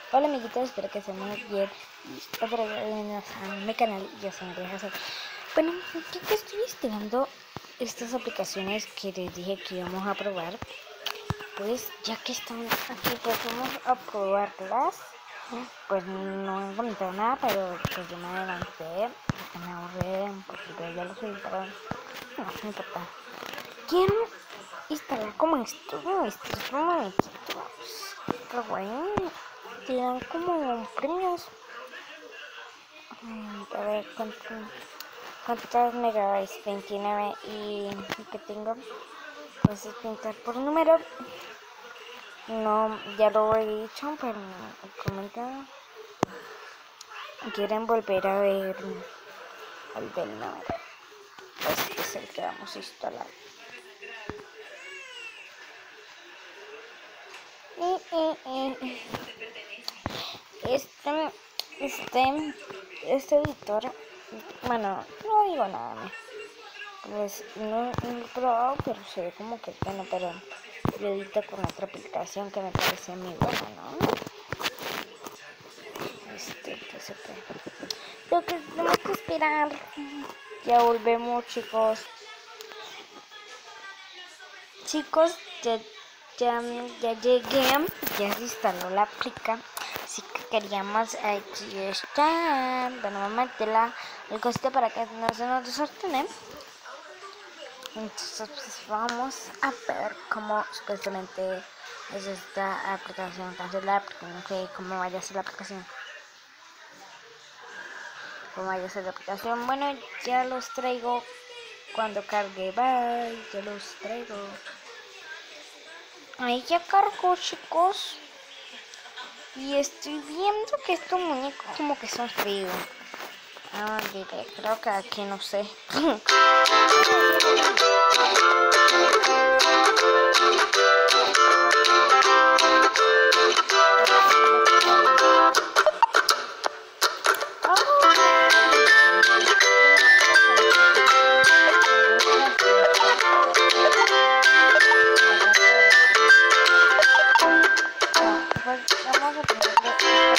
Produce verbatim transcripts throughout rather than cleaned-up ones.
Hola amiguitos, espero que estén muy bien. Y otra vez bienvenidos a mi canal. Yo soy María José. Bueno, yo que estoy instalando estas aplicaciones que les dije que íbamos a probar, pues ya que están aquí, pues vamos a probarlas. Pues no he encontrado nada, pero pues yo me adelanté porque me aburré porque pues ya lo subí, pero no, no importa. Quiero instalar como esto, ¿no? Esto es un momentito. Pero bueno, te dan como premios. Mm, A ver, ¿cuánto, ¿cuántos megabytes? veintinueve. Y que tengo, pues es pintar por número. No, ya lo he dicho, pero comenten. ¿Quieren volver a ver el del número? Pues es el que vamos a instalar. Eh, eh, eh. Este, este, este editor, bueno, no digo nada más. Pues no, no lo he probado, pero se ve como que bueno, pero yo edito con otra aplicación que me parece muy buena, ¿no? Este, que se puede. Lo que tenemos que esperar. Ya volvemos, chicos. Chicos, ya, ya, ya llegué, ya se instaló la aplica. Así que queríamos, aquí está. Bueno, vamos a meterla el coste para que no se nos desordene. Entonces pues vamos a ver cómo supuestamente es esta aplicación, cancelar, porque no sé cómo vaya a ser la aplicación. Cómo vaya a ser la aplicación. Bueno, ya los traigo cuando cargue. Bye, ya los traigo. Ahí ya cargó, chicos. Y estoy viendo que estos muñecos como que son fríos. Ah, diré, creo que aquí no sé. Vamos a ponerle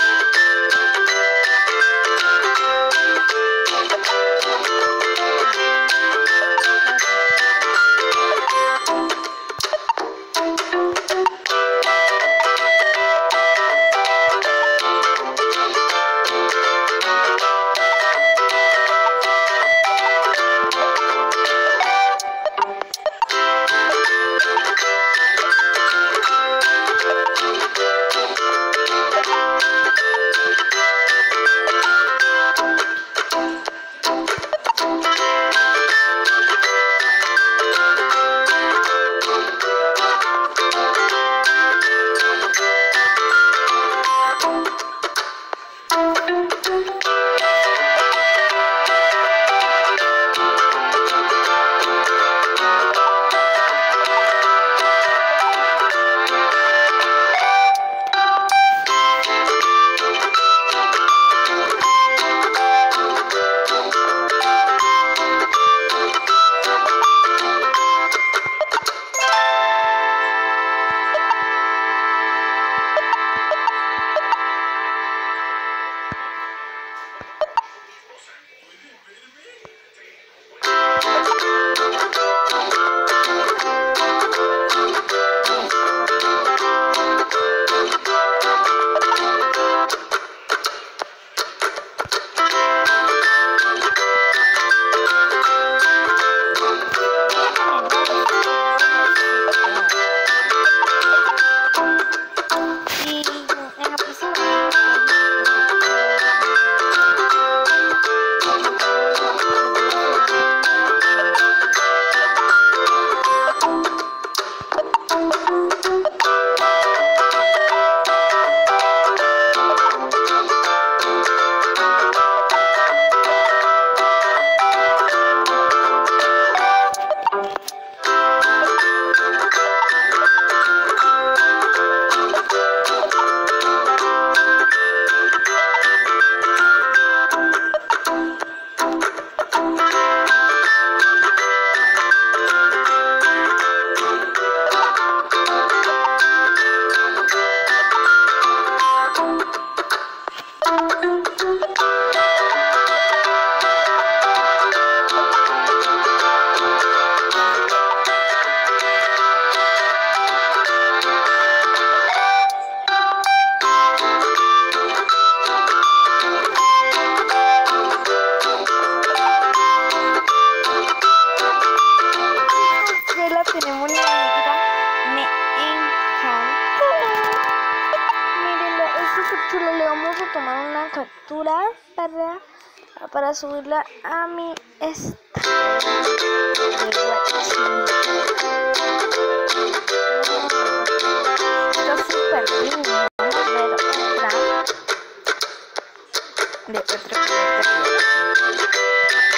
chula. Le vamos a tomar una captura para, para subirla a mi estado. Está súper linda. Vamos a ver otra. De otra.